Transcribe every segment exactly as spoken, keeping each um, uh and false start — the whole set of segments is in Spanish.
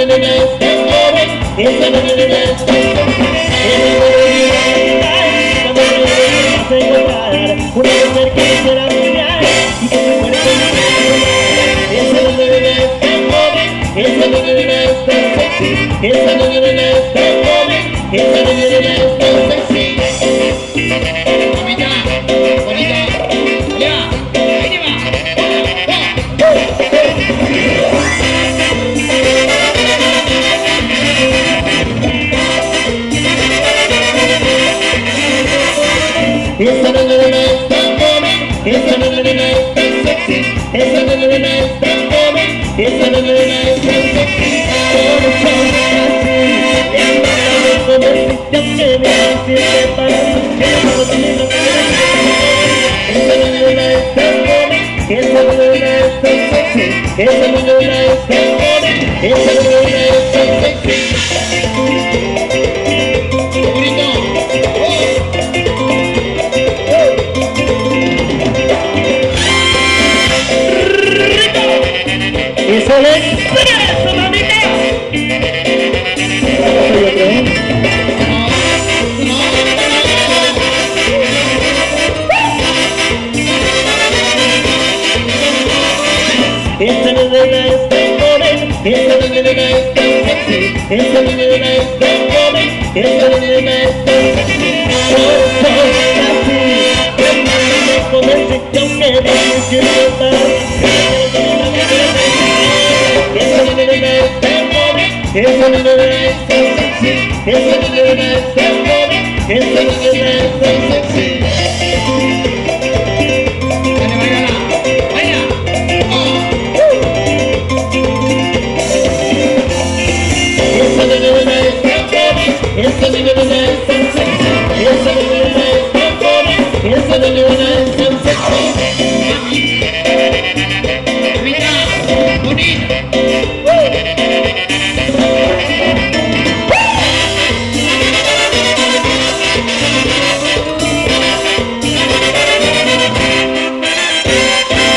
nena es tan joven, esa nena es tan sexy. Cuando me vas a encontrar una mujer que será mundial y que su cuerpo me va. Esa nena es tan joven, esa nena es tan sexy. Esa nena es tan joven, esa nena es tan sexy. Mamita, bonita, ya, ahí te va. Esa nena es tan joven, esa nena es tan sexy. Esa nena es tan joven, esa nena es tan sexy. Todos son así, y andando como el sitio que me hace para mí. Esa nena es tan joven, esa nena es tan sexy. Esa nena es tan joven, esa nena es tan sexy. Bonito. ¡Eso es eso, mamita! ¿Soy otro? Esa nena es tan joven, esa nena es tan sexy. Esa nena es tan joven, esa nena es tan sexy. Todos son así, andando como el sitio que me siento para mí. Esa nena es tan joven, esa nena es tan sexy. Esa nena es tan joven, esa nena es tan sexy. Dale, bailala, baila. Esa nena es tan joven, esa nena es tan sexy. Esa nena es tan joven, esa nena es tan sexy. Mamita, bonita.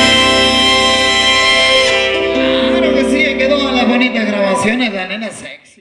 Claro que sí, quedó las bonitas grabaciones de la nena sexy.